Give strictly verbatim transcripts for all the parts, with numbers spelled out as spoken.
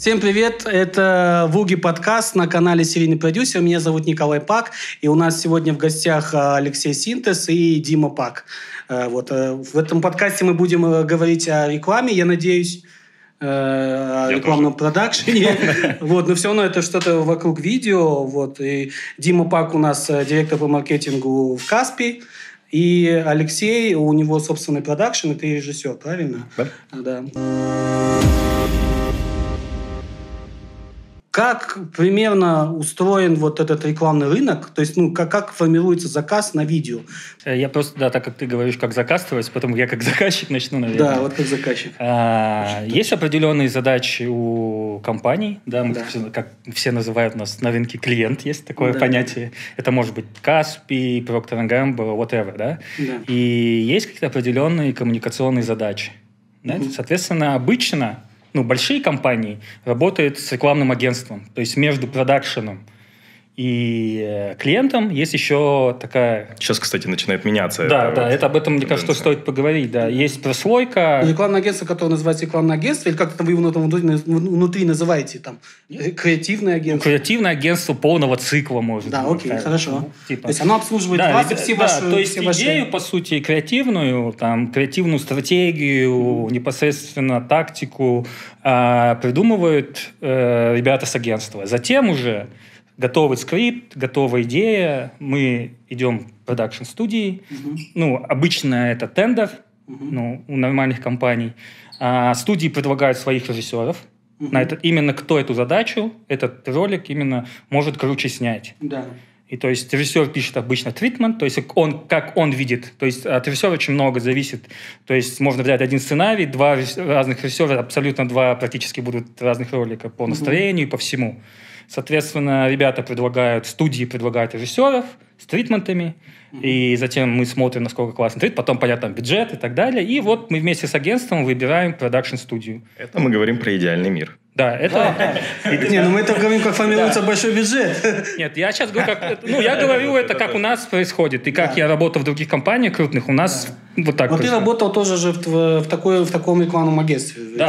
Всем привет, это Вуги подкаст на канале «Серийный продюсер». Меня зовут Николай Пак, и у нас сегодня в гостях Алексей Синтез и Дима Пак. Вот. В этом подкасте мы будем говорить о рекламе, я надеюсь, о я рекламном тоже. продакшене. Вот, но все равно это что-то вокруг видео. Вот. И Дима Пак у нас директор по маркетингу в Каспи. И Алексей, у него собственный продакшн, и ты режиссер, правильно? Да. Да. Как примерно устроен вот этот рекламный рынок? То есть, ну, как, как формируется заказ на видео? Я просто, да, так как ты говоришь, как закастывать, потом я как заказчик начну, наверное. Да, вот как заказчик. А, есть определенные задачи у компаний, да, мы, да. Все, как все называют нас на рынке клиент, есть такое да. понятие. Это может быть Каспи, Procter энд Gamble, whatever, да? да. И есть какие-то определенные коммуникационные задачи. Да? Mm-hmm. Соответственно, обычно ну, большие компании работают с рекламным агентством, то есть между продакшеном и клиентом есть еще такая... Сейчас, кстати, начинает меняться. Да, это да, вот это об этом, мне кажется, стоит поговорить. Да. Есть прослойка... Рекламное агентство, которое называется рекламное агентство, или как-то вы его внутри, внутри называете, там, креативное агентство? Ну, креативное агентство полного цикла, может да, быть. Да, окей, да. хорошо. Ну, типа... То есть оно обслуживает да, вас и все да, ваши... то есть все идею, ваши... по сути, креативную, там, креативную стратегию, mm-hmm. непосредственно тактику э, придумывают э, ребята с агентства. Затем уже... Готовый скрипт, готовая идея, мы идем в продакшн-студии. Uh-huh. Ну, обычно это тендер uh-huh. ну, у нормальных компаний. А студии предлагают своих режиссеров. Uh-huh. На это, именно кто эту задачу, этот ролик именно может круче снять. Да. И то есть режиссер пишет обычно тритмент, то есть он, как он видит. То есть от режиссера очень много зависит. То есть можно взять один сценарий, два разных режиссера, абсолютно два практически будут разных ролика по настроению и uh-huh. по всему. Соответственно, ребята предлагают, студии предлагают режиссеров с тритментами, mm-hmm. и затем мы смотрим, насколько классный трит, потом, понятно, бюджет и так далее, и вот мы вместе с агентством выбираем продакшн-студию. Это мы говорим про идеальный мир. Да, это... Не, ну мы это говорим, как формируется большой бюджет. Нет, я сейчас говорю, как... Ну, я говорю это, как у нас происходит, и как я работал в других компаниях крупных, у нас вот так происходит. Но ты работал тоже же в таком рекламном агентстве. Да,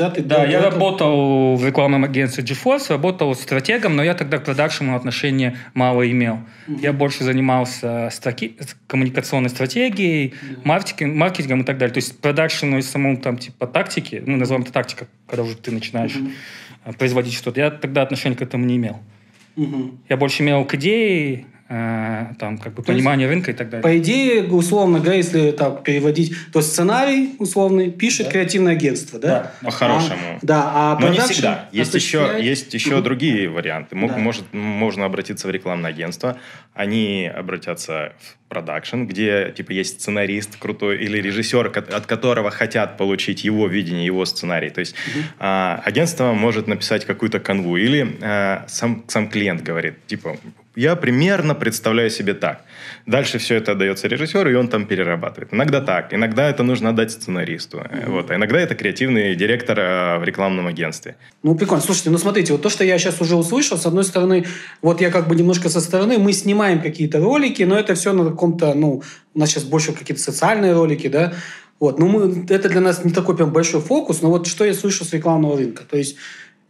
я работал в рекламном агентстве GeForce, работал стратегом, но я тогда к продакшену отношения мало имел. Я больше занимался коммуникационной стратегией, маркетингом и так далее. То есть продакшену и самому там типа тактики, ну, назовем это тактика, когда уже ты начинаешь mm-hmm. производить что-то. Я тогда отношения к этому не имел. Mm-hmm. Я больше имел к идее, э, там, как бы, понимание рынка и так далее. По идее, условно говоря, если так переводить, то сценарий условный пишет да. креативное агентство, да? Да, по-хорошему. А, да, а но не всегда. Есть еще, есть еще mm-hmm. другие варианты. Мог, да. может, можно обратиться в рекламное агентство, они обратятся в продакшн, где типа есть сценарист крутой или режиссер, от которого хотят получить его видение, его сценарий. То есть uh-huh. а, агентство может написать какую-то канву или а, сам, сам клиент говорит, типа, я примерно представляю себе так. Дальше все это отдается режиссеру, и он там перерабатывает. Иногда так, иногда это нужно отдать сценаристу. Uh-huh. Вот, а иногда это креативный директор а, в рекламном агентстве. Ну, прикольно. Слушайте, ну смотрите, вот то, что я сейчас уже услышал, с одной стороны, вот я как бы немножко со стороны, мы снимаем какие-то ролики, но это все на каком-то, ну, у нас сейчас больше какие-то социальные ролики, да, вот, ну, мы, это для нас не такой прям большой фокус, но вот что я слышу с рекламного рынка, то есть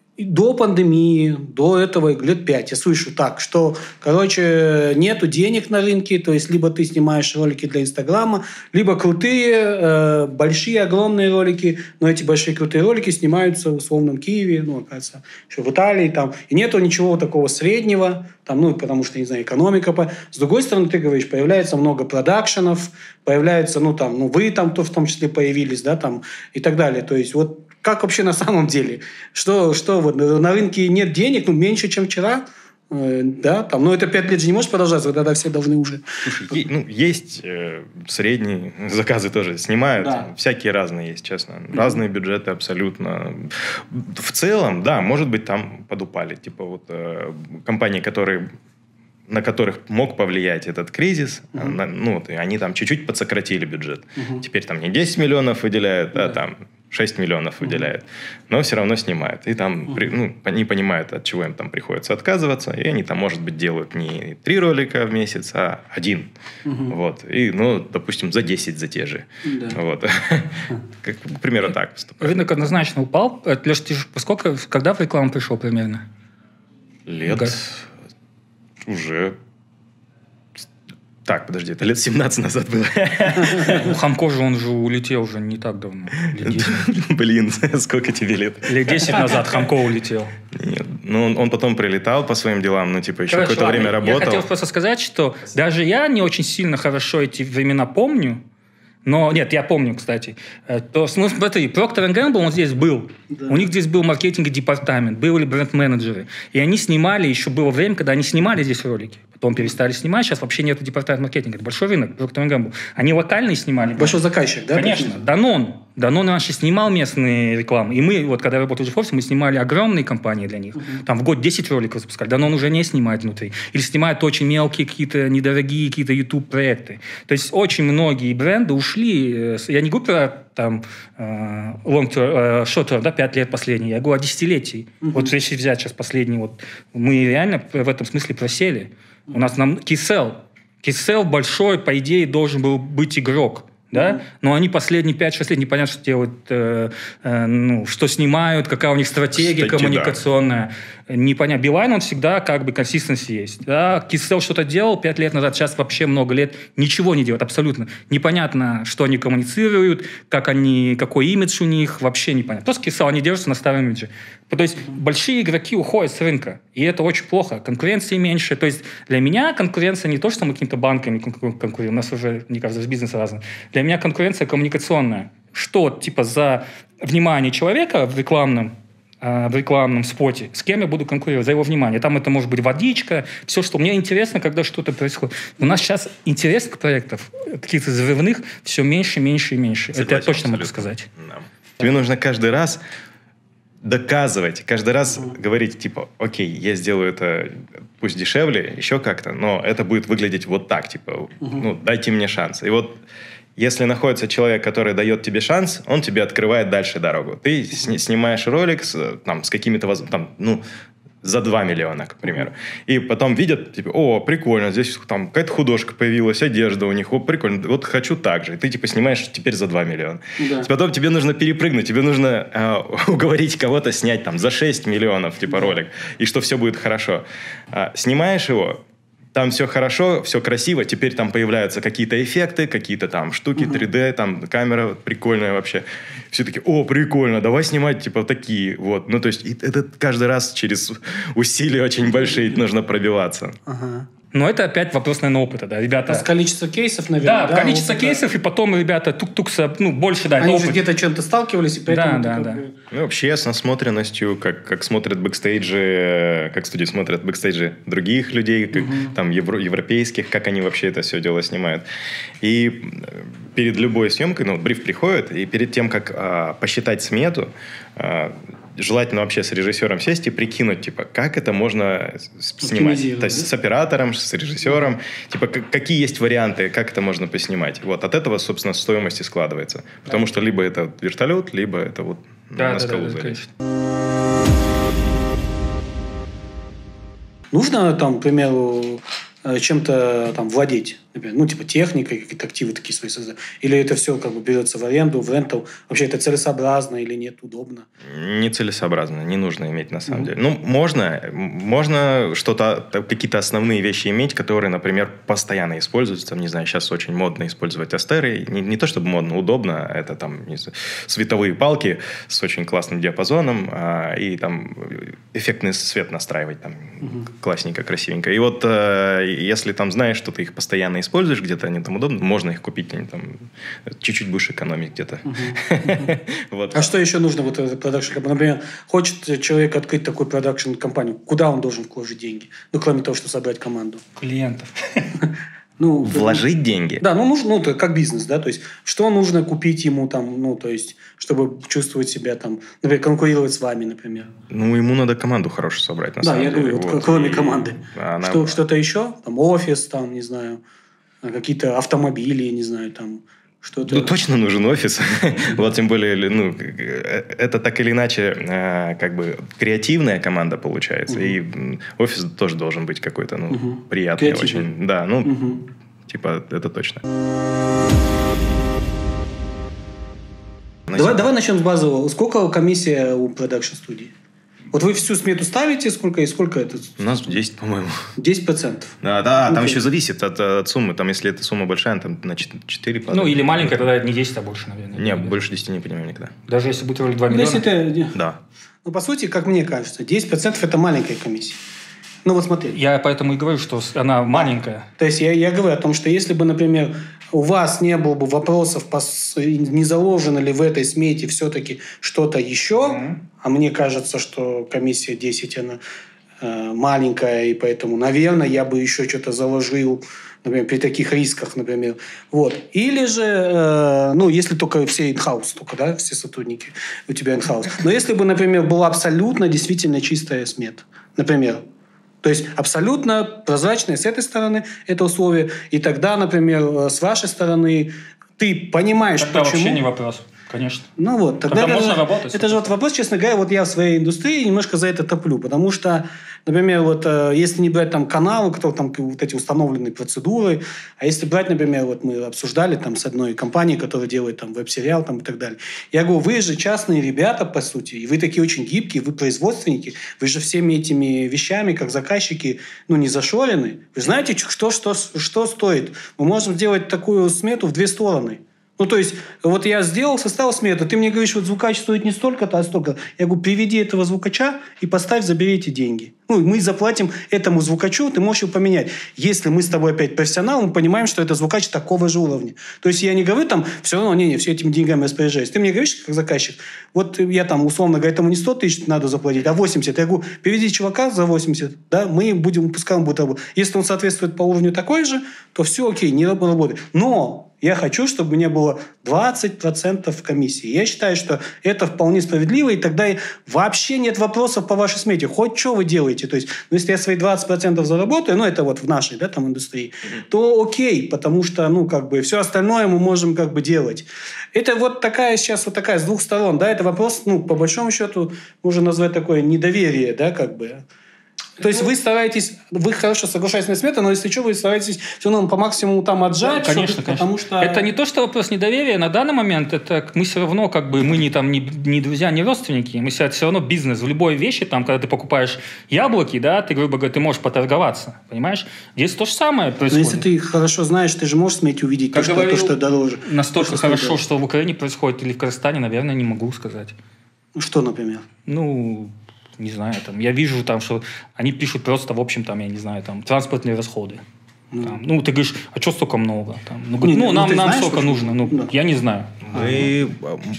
до пандемии, до этого лет пять я слышу так, что, короче, нету денег на рынке, то есть либо ты снимаешь ролики для Инстаграма, либо крутые, э, большие, огромные ролики, но эти большие крутые ролики снимаются в условном Киеве, ну, оказывается, еще в Италии, там, и нету ничего такого среднего, там, ну, потому что, не знаю, экономика. С другой стороны, ты говоришь, появляется много продакшенов, появляется, ну, там, ну, вы там то в том числе появились, да, там, и так далее, то есть вот как вообще на самом деле? Что, что вот, на рынке нет денег, ну, меньше, чем вчера, э, да, там, ну, это пять лет же не может продолжаться, тогда все должны уже... Слушай, ну, есть э, средние заказы тоже снимают, да. Всякие разные есть, честно. Mm-hmm. Разные бюджеты абсолютно. В целом, да, может быть, там подупали. Типа вот э, компании, которые... на которых мог повлиять этот кризис, uh-huh. на, ну, они там чуть-чуть подсократили бюджет. Uh-huh. Теперь там не десять миллионов выделяют, uh-huh. а там шесть миллионов выделяет, но все равно снимает. И там ну, не понимают, от чего им там приходится отказываться. И они там, может быть, делают не три ролика в месяц, а один. Угу. Вот. И, ну, допустим, за десять за те же. Да. Вот. Как, примерно так поступает. Рынок однозначно упал. Леш, ты сколько, когда в рекламу пришел примерно? Лет Год. уже... Так, подожди, это лет семнадцать назад было. Ну, Хамко же, он же улетел уже не так давно. Блин, сколько тебе лет? Лет десять назад Хамко улетел. Нет, ну он, он потом прилетал по своим делам, ну типа еще Короче, какое-то ладно, время работал. Я хотел просто сказать, что даже я не очень сильно хорошо эти времена помню, но, нет, я помню, кстати. То, ну, смотри, Procter энд Gamble, он здесь был. Да. У них здесь был маркетинговый департамент, были бренд-менеджеры. И они снимали, еще было время, когда они снимали здесь ролики. Потом перестали снимать, сейчас вообще нет департамента маркетинга. Это большой рынок, Procter энд Gamble. Они локальные снимали. Большой заказчик, да? Конечно. Данон. Данон раньше снимал местные рекламы. И мы, вот когда работали в офисе, мы снимали огромные компании для них. Uh-huh. Там в год десять роликов запускали. Данон уже не снимает внутри. Или снимает очень мелкие, какие-то недорогие какие-то YouTube-проекты. То есть очень многие бренды ушли. Я не говорю про там long term, short term, да, пять лет последние. Я говорю о десятилетии. Uh-huh. Вот если взять сейчас последний, вот мы реально в этом смысле просели. Uh-huh. У нас нам Кисел. Кисел большой, по идее, должен был быть игрок. Да? Mm-hmm. Но они последние пять-шесть лет непонятно, что делают, э, э, ну, что снимают, какая у них стратегия Кстати, коммуникационная. Да. Непонятно. Билайн, он всегда как бы консистенси есть. Да? Кисел что-то делал пять лет назад, сейчас вообще много лет ничего не делает, абсолютно. Непонятно, что они коммуницируют, как они, какой имидж у них, вообще непонятно. То, с Кисел они держатся на старом имидже. То есть mm-hmm. большие игроки уходят с рынка, и это очень плохо. Конкуренции меньше. То есть для меня конкуренция не то, что мы какими-то банками конкурируем, у нас уже, мне кажется, бизнес разный. Для меня конкуренция коммуникационная. Что, типа, за внимание человека в рекламном, э, в рекламном споте, с кем я буду конкурировать, за его внимание. Там это может быть водичка, все, что мне интересно, когда что-то происходит. У нас сейчас интересных проектов, каких-то взрывных, все меньше, меньше и меньше. Согласен, это я точно абсолютно. могу сказать. Да. Тебе нужно каждый раз доказывать, каждый раз mm-hmm. говорить, типа, окей, я сделаю это, пусть дешевле, еще как-то, но это будет выглядеть вот так, типа, mm-hmm. ну, дайте мне шанс. И вот если находится человек, который дает тебе шанс, он тебе открывает дальше дорогу. Ты mm-hmm. снимаешь ролик с, там, с какими-то, там, ну, за два миллиона, к примеру. И потом видят, типа, о, прикольно, здесь там какая-то художка появилась, одежда у них, о, прикольно, вот хочу так же. И ты, типа, снимаешь теперь за два миллиона. Да. Потом тебе нужно перепрыгнуть, тебе нужно э, уговорить кого-то снять там за шесть миллионов, типа, да. ролик, и что все будет хорошо. А, снимаешь его, там все хорошо, все красиво, теперь там появляются какие-то эффекты, какие-то там штуки, uh-huh. три дэ, там камера прикольная вообще. Все таки, о, прикольно, давай снимать типа такие, вот. Ну, то есть это каждый раз через усилия очень большие нужно пробиваться. Uh-huh. Но это опять вопрос, наверное, опыта, да, ребята. А количество кейсов, наверное. Да, да количество опыта. кейсов, и потом ребята тук-тук, ну, больше, да, Они опыт. же где-то чем-то сталкивались, и поэтому... Да, да, да. Бы... Ну, вообще с насмотренностью, как, как смотрят бэкстейджи, как студии смотрят бэкстейджи других людей, как, угу. там, евро, европейских, как они вообще это все дело снимают. И перед любой съемкой, ну, бриф приходит, и перед тем, как а, посчитать смету, а, желательно вообще с режиссером сесть и прикинуть, типа, как это можно снимать. То есть да? с оператором, с режиссером. Да. Типа, как, какие есть варианты, как это можно поснимать. Вот от этого, собственно, стоимость и складывается. Потому да. что либо это вертолет, либо это вот да, на скалу да, да, залезть. Нужно, там, к примеру, чем-то там владеть, например, ну, типа техникой, какие-то активы такие свои создать. Или это все как бы берется в аренду, в рентал. Вообще это целесообразно или нет, удобно? Нецелесообразно, не нужно иметь на самом mm-hmm. деле. Ну, можно, можно что-то, какие-то основные вещи иметь, которые, например, постоянно используются. Там, не знаю, сейчас очень модно использовать астеры. Не, не то чтобы модно, удобно. Это там не знаю, световые палки с очень классным диапазоном а, и там эффектный свет настраивать там mm-hmm. классненько, красивенько. И вот если там знаешь, что ты их постоянно используешь, где-то они там удобны, можно их купить, они там чуть-чуть будешь экономить где-то. Uh-huh. Uh-huh. вот. А что еще нужно вот в продакшн? Например, хочет человек открыть такую продакшн-компанию, куда он должен вложить деньги? Ну, кроме того, что собрать команду. Клиентов. Ну, вложить ну, деньги? Да, ну, нужно, ну, как бизнес, да, то есть, что нужно купить ему там, ну, то есть, чтобы чувствовать себя там, например, конкурировать с вами, например. Ну, ему надо команду хорошую собрать, на да, самом я деле. говорю, вот, вот, кроме и... команды. Она... Что, что-то еще? Там, офис, там, не знаю, какие-то автомобили, не знаю, там, Что это? Ну, точно нужен офис. Вот, тем более, ну, это так или иначе, как бы, креативная команда получается. И офис тоже должен быть какой-то, ну, приятный очень. Да, ну, типа, это точно. Давай, давай начнем с базового. Сколько комиссия у продакшн-студии? Вот вы всю смету ставите, сколько и сколько это? У нас десять, по-моему. десять процентов. Да, да, там еще зависит от, от суммы. Там, если эта сумма большая, там на четыре Ну, или маленькая, тогда не десять, а больше, наверное. Не, больше десяти не понимаю никогда. Даже если будет ролик два миллиона? Если это... Да. Ну, по сути, как мне кажется, десять процентов это маленькая комиссия. Ну, вот смотри. Я поэтому и говорю, что она маленькая. То есть, я, я говорю о том, что если бы, например, у вас не было бы вопросов, не заложено ли в этой смете все-таки что-то еще, mm-hmm. а мне кажется, что комиссия десять, она э, маленькая, и поэтому, наверное, я бы еще что-то заложил, например, при таких рисках, например. Вот. Или же, э, ну, если только все in-house, только, да, все сотрудники у тебя in-house. Но если бы, например, была абсолютно действительно чистая смета, например, то есть абсолютно прозрачное с этой стороны это условие. И тогда, например, с вашей стороны ты понимаешь, тогда почему... вообще не вопрос. Конечно. Ну вот, тогда, тогда это, можно же, работать. Это же вот вопрос, честно говоря, вот я в своей индустрии немножко за это топлю, потому что, например, вот если не брать там каналы, которые там вот эти установленные процедуры, а если брать, например, вот мы обсуждали там с одной компанией, которая делает там веб-сериал там и так далее. Я говорю, вы же частные ребята, по сути, и вы такие очень гибкие, вы производственники, вы же всеми этими вещами, как заказчики, ну, не зашорены. Вы знаете, что, что, что стоит? Мы можем сделать такую смету в две стороны. Ну, то есть, вот я сделал, составил смету, ты мне говоришь, вот звукач стоит не столько-то, а столько. Я говорю, приведи этого звукача и поставь, забери эти деньги. Ну, мы заплатим этому звукачу, ты можешь его поменять. Если мы с тобой опять профессионал, мы понимаем, что это звукач такого же уровня. То есть, я не говорю там, все равно, не-не, все этими деньгами распоряжаюсь. Ты мне говоришь, как заказчик, вот я там, условно говоря, этому не сто тысяч надо заплатить, а восемьдесят. Я говорю, приведи чувака за восемьдесят, да, мы будем, пускай он будет работать. Если он соответствует по уровню такой же, то все окей, не работает. Но я хочу, чтобы мне было двадцать процентов комиссии. Я считаю, что это вполне справедливо, и тогда вообще нет вопросов по вашей смете. Хоть что вы делаете. То есть, ну, если я свои двадцать процентов заработаю, ну, это вот в нашей, да, там, индустрии, mm-hmm. то окей, потому что, ну, как бы, все остальное мы можем, как бы, делать. Это вот такая сейчас вот такая с двух сторон, да, это вопрос, ну, по большому счету, можно назвать такое недоверие, да, как бы. То есть вы стараетесь, вы хорошо соглашаетесь на смету, но если что, вы стараетесь все равно по максимуму там отжать. Да, конечно, чтобы, конечно. Потому что... Это не то, что вопрос недоверия. На данный момент это мы все равно, как бы, мы не, там, не, не друзья, не родственники. Мы все, все равно бизнес. В любой вещи, там, когда ты покупаешь яблоки, да, ты, грубо говоря, ты можешь поторговаться. Понимаешь? Здесь то же самое происходит. Но если ты хорошо знаешь, ты же можешь сметь увидеть то, что, говорил, то, что дороже. Настолько что хорошо, дороже. что в Украине происходит или в Казахстане, наверное, не могу сказать. Что, например? Ну... Не знаю, там, я вижу, там, что они пишут просто, в общем, там, я не знаю, там, транспортные расходы. Mm. Там, ну, ты говоришь, а что столько много? Там, ну, не, ну, нам, ну, нам знаешь, столько нужно. Ну, да. Я не знаю. Мы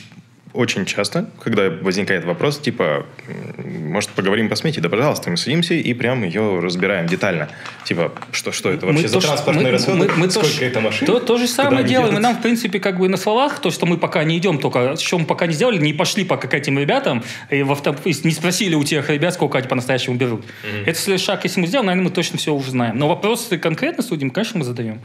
очень часто, когда возникает вопрос, типа, может, поговорим по смете? Да, пожалуйста, мы садимся и прям ее разбираем детально. Типа, что, что это вообще мы за то, транспортные расходы? Мы, мы Сколько то, это машин? То, то же самое делаем. И нам, в принципе, как бы на словах, то, что мы пока не идем, только что мы пока не сделали, не пошли пока к этим ребятам, и в авто, не спросили у тех ребят, сколько они по-настоящему берут. Mm-hmm. Это следующий шаг, если мы сделаем, наверное, мы точно все уже знаем. Но вопросы конкретно судим, конечно, мы задаем.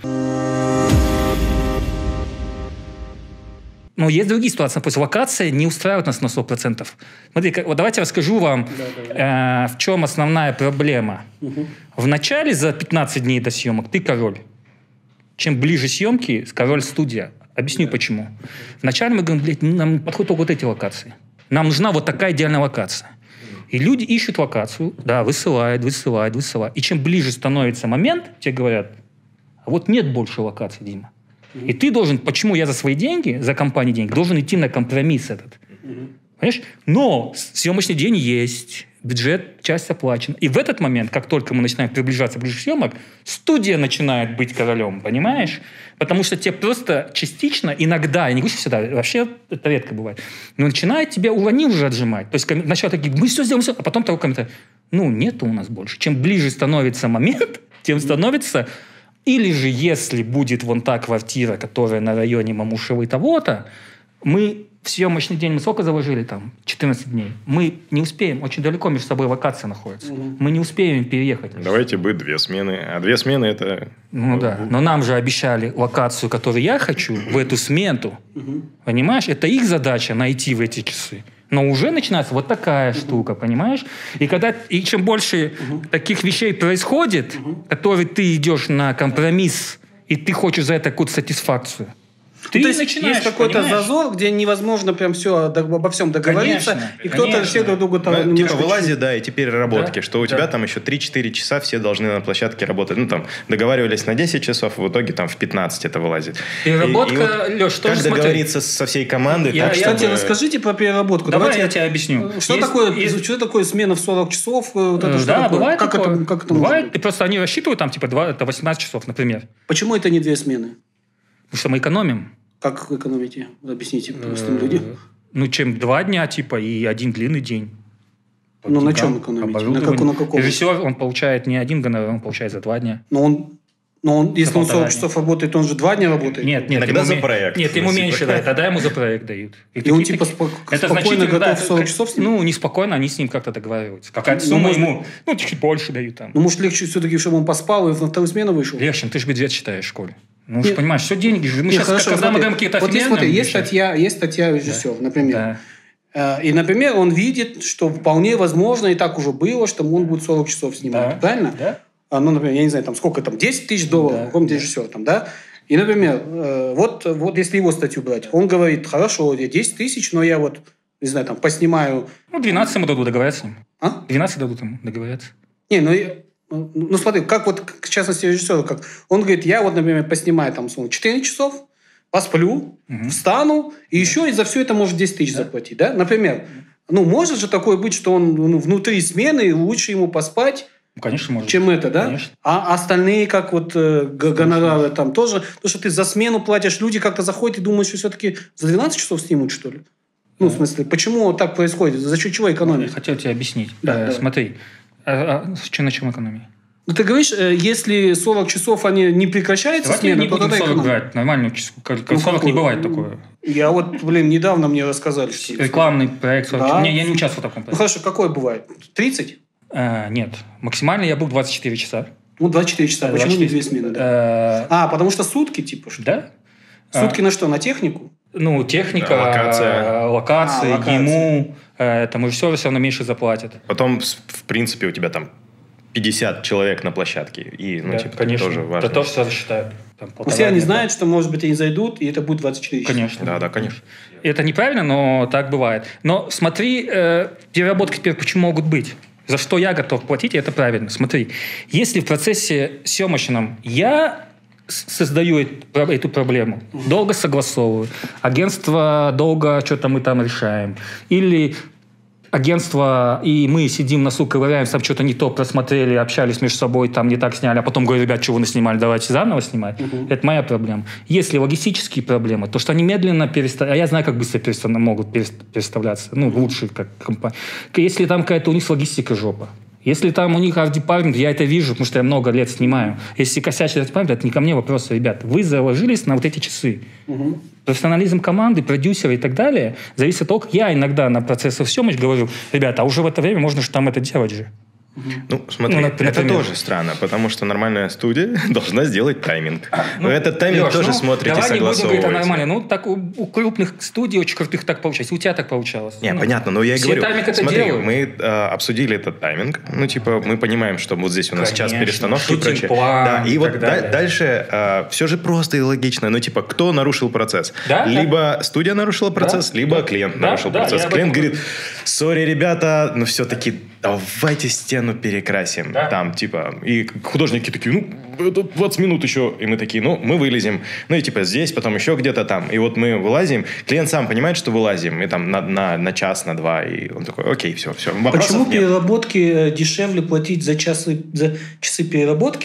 Но есть другие ситуации. Например, локация не устраивает нас на сто процентов. Смотри, вот давайте расскажу вам, да, да, да. Э, в чем основная проблема. Угу. Вначале за пятнадцать дней до съемок ты король. Чем ближе съемки, король студия. Объясню, да. почему. Вначале мы говорим, блядь, нам подходят только вот эти локации. Нам нужна вот такая идеальная локация. И люди ищут локацию, да, высылают, высылают, высылают. И чем ближе становится момент, тебе говорят, а вот нет больше локаций, Дима. И ты должен, почему я за свои деньги, за компанию деньги, должен идти на компромисс этот. Mm-hmm. Понимаешь? Но съемочный день есть, бюджет, часть оплачена. И в этот момент, как только мы начинаем приближаться ближе к съемок, студия начинает быть королем, понимаешь? Потому что тебе просто частично, иногда, я не говорю, что всегда, вообще это редко бывает, но начинает тебя уронил уже отжимать. То есть сначала такие, мы все сделаем, все, а потом такой комментарий, ну, нету у нас больше. Чем ближе становится момент, тем становится... Или же, если будет вон та квартира, которая на районе Мамушевой того-то, мы в съемочный день, мы сколько заложили там? четырнадцать дней. Мы не успеем, очень далеко между собой локация находится. Угу. Мы не успеем переехать. Давайте бы две смены. А две смены это... Ну да, но нам же обещали локацию, которую я хочу, в эту смену. Угу. Понимаешь? Это их задача найти в эти часы. Но уже начинается вот такая uh-huh. штука, понимаешь? И когда и чем больше uh-huh. таких вещей происходит, uh-huh. которые ты идешь на компромисс, и ты хочешь за это какую-то сатисфакцию, ты ну, то есть начинаешь, есть какой-то понимаешь? зазор, где невозможно прям все обо всем договориться, конечно, и кто-то конечно. все друг другу там... Ну, типа вылази, да, и теперь переработки, да, что у да. тебя там еще три-четыре часа все должны на площадке работать. Ну, там, договаривались на десять часов, в итоге там в пятнадцать это вылазит. Переработка, и, и вот Леш, тоже как договориться со всей командой? Я, так, я, чтобы... Кстати, расскажите про переработку. Давай Давайте я тебе объясню. Что, есть, такое, есть... что такое смена в сорок часов? Вот это, что да, такое? бывает как такое. Это, как это бывает. может И просто они рассчитывают там, типа, два, это восемнадцать часов, например. Почему это не две смены? Потому что мы экономим. Как вы экономите? Объясните простым людям. Ну, чем два дня, типа, и один длинный день. Ну, на чем экономите? На, как, на каком? Режиссер, он получает не один гонорар, он получает за два дня. Но он, но он если он сорок часов работает, он же два дня работает? Нет, нет. Иногда за проект. Нет, ему меньше дают, тогда ему за проект дают. И, и он типа спок- это спокойно готов сорок часов с ним? Ну, не спокойно, они с ним как-то договариваются. Какая-то сумма ну, ему, ну, чуть больше дают там. Ну, может, легче все-таки, чтобы он поспал и на вторую смену вышел? Легче, ты же бюджет считаешь в школе. Ну, же понимаешь, все деньги же. Мы Нет, сейчас, хорошо, когда смотри, мы говорим какие-то вот есть, смотри, есть вещи. статья, есть статья режиссера, да. например. Да. И, например, он видит, что вполне возможно, и так уже было, что он будет сорок часов снимать. Да. Правильно? Да. Ну, например, я не знаю, там сколько там, десять тысяч долларов, Да. какой-нибудь режиссер там, да? И, например, вот, вот если его статью брать, он говорит, хорошо, я десять тысяч, но я вот, не знаю, там, поснимаю... Ну, двенадцать ему дадут, договорятся с ним. А? двенадцать дадут ему, договорятся. Не, ну... Ну, смотри, как вот, в частности, режиссер, как он говорит, я вот, например, поснимаю там, четыре часов, посплю, угу. встану, и еще и за все это может десять тысяч да. заплатить, да? Например, ну, может же такое быть, что он ну, внутри смены, лучше ему поспать, ну, конечно, может. чем это, да? Конечно. А остальные, как вот э, гонорары там тоже, то, что ты за смену платишь, люди как-то заходят и думают, что все-таки за двенадцать часов снимут, что ли? Ну, да. в смысле, почему так происходит? За счет чего экономия? Я хотел тебе объяснить. Да, э, да. Смотри, а, а, что, на чем экономия? Ну, ты говоришь, если сорок часов они не прекращаются Давайте смена, не то будем тогда сорок экономия. брать, нормальную часу. сорок ну, не бывает такое. Я вот, блин, недавно мне рассказали. Что рекламный проект сорок да. Не, я не участвовал в таком проекте. Ну, хорошо, какой бывает? тридцать? А, нет. Максимально я был двадцать четыре часа. Ну, двадцать четыре часа. двадцать четыре. Почему не две смены? Да? А, а, потому что сутки, типа, что? Да. Сутки а, на что? На технику? Ну, техника, да, локация, локации, а, локация. ему, там режиссеры все равно меньше заплатят. Потом, в принципе, у тебя там пятьдесят человек на площадке. И, ну, да, типа, конечно. тоже важно. Это тоже все засчитают. Там, все они знают, что, может быть, они зайдут, и это будет двадцать четыре часа. Конечно. Да, да, конечно. Это неправильно, но так бывает. Но смотри, э, переработки теперь почему могут быть? За что я готов платить, и это правильно. Смотри, если в процессе съемочном я создаю эту проблему, uh-huh. долго согласовываю, агентство долго что-то мы там решаем, или агентство, и мы сидим на суд, ковыряем, там что-то не то просмотрели, общались между собой, там не так сняли, а потом говорю, ребят, что вы наснимали, давайте заново снимать. Uh-huh. Это моя проблема. Если логистические проблемы, то что они медленно переставляются, а я знаю, как быстро перестав... могут переставляться, ну, лучше как компания. Если там какая-то у них логистика жопа, если там у них арт-департмент, я это вижу, потому что я много лет снимаю. Если косячит арт-департмент, это не ко мне вопрос, ребят. Вы заложились на вот эти часы. Угу. Профессионализм команды, продюсера и так далее зависит от того, как я иногда на процессах съемок говорю, ребята, а уже в это время можно же там это делать же. Ну, смотри, ну, это тоже странно, потому что нормальная студия должна сделать тайминг. Но ну, этот тайминг Леш, тоже ну, смотрите, давай согласовываете. Давай не будем говорить, нормально. Ну, так у, у крупных студий очень крутых так получается. У тебя так получалось. Не, ну, понятно, но я и говорю. Тайминг это смотри, делают. мы а, обсудили этот тайминг. Ну, типа, мы понимаем, что вот здесь у нас Конечно, час перестановки и прочее. План, да, и, и вот да, дальше а, все же просто и логично. Ну, типа, кто нарушил процесс? Да, либо да. студия нарушила процесс, да, либо да, клиент да, нарушил да, процесс. Да, клиент говорит, сори, ребята, но все-таки давайте стену перекрасим. Да. Там, типа, и художники такие, ну, это двадцать минут еще. И мы такие, ну, мы вылезем. Ну, и типа здесь, потом еще где-то там. И вот мы вылазим. Клиент сам понимает, что вылазим. И там на, на, на час, на два. И он такой, окей, все, все. Почему переработки дешевле платить за часы, за часы переработки,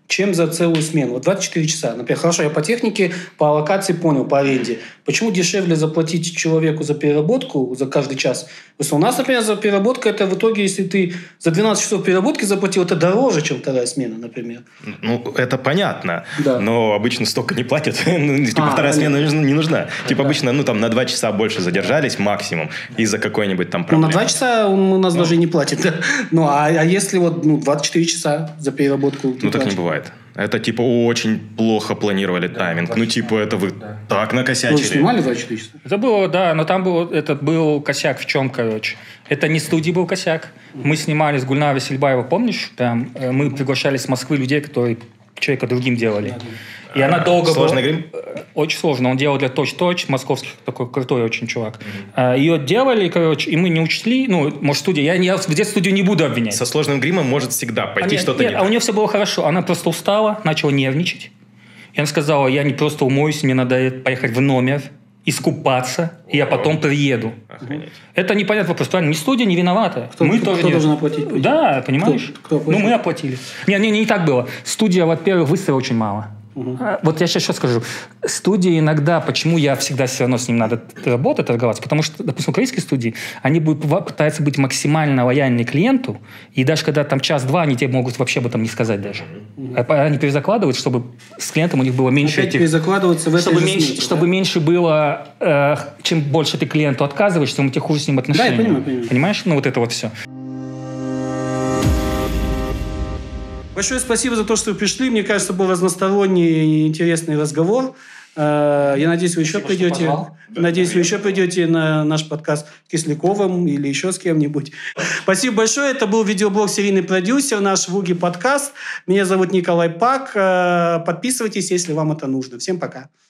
чем за целую смену. Вот двадцать четыре часа. Например, хорошо, я по технике, по аллокации понял, по аренде. Почему дешевле заплатить человеку за переработку за каждый час? Потому что у нас, например, за переработку, это в итоге, если ты за двенадцать часов переработки заплатил, это дороже, чем вторая смена, например. Ну, это понятно. Да. Но обычно столько не платят. ну, типа, А, вторая понятно. смена не нужна. Типа, Да. обычно, ну, там, на два часа больше задержались максимум из-за какой-нибудь там Ну, проблемы. на два часа он у нас даже и не платит. да. Ну, а, а если вот ну, двадцать четыре часа за переработку? ты Ну, так не платишь? бывает. Это, типа, очень плохо планировали тайминг. Ну, типа, это вы так Вы накосячили. снимали двадцать четыре часа? Это было, да, но там был, этот был косяк в чем, короче. Это не студии был косяк. Мы снимали с Гульнара Сельбаева, помнишь? Там э, мы приглашали с Москвы людей, которые человека другим делали. И она долго Сложный была- грим? Э, Очень сложно. Он делал для Точ-Точ, московских, такой крутой очень чувак. Э, Ее делали, короче, и мы не учли. Ну, может, студия. Я, я здесь студию не буду обвинять. Со сложным гримом может всегда пойти А что-то нет, не а у так. нее все было хорошо. Она просто устала, начала нервничать. И она сказала, я не просто умоюсь, мне надо поехать в номер, искупаться, и я потом приеду. Охренеть. Это непонятный вопрос, правильно? Ни студия не виновата. Кто- мы кто- тоже кто не- должен оплатить? Да, понимаешь? Кто- кто оплатил? ну, мы оплатили. Не, не, не так было. Студия, во-первых, выставила очень мало. А, Вот я сейчас что скажу. Студии иногда, почему я всегда все равно с ним надо работать, торговаться, потому что, допустим, украинские студии, они будут, ва- пытаются быть максимально лояльны клиенту, и даже когда там час-два, они тебе могут вообще об этом не сказать даже. А Они перезакладывают, чтобы с клиентом у них было меньше Опять этих... перезакладываться в этой Чтобы же меньше, смете, чтобы да? меньше было, э, чем больше ты клиенту отказываешь, тем у тебя хуже с ним отношения. Да, я понимаю, понимаю. Понимаешь? Ну, вот это вот все. Большое спасибо за то, что вы пришли. Мне кажется, был разносторонний и интересный разговор. Э, Я надеюсь, вы еще Спасибо, что придете. позвал. Надеюсь, вы еще придете на наш подкаст с Кисляковым или еще с кем-нибудь. Спасибо большое. Это был видеоблог «Серийный продюсер», наш Вуги подкаст. Меня зовут Николай Пак. Э, Подписывайтесь, если вам это нужно. Всем пока.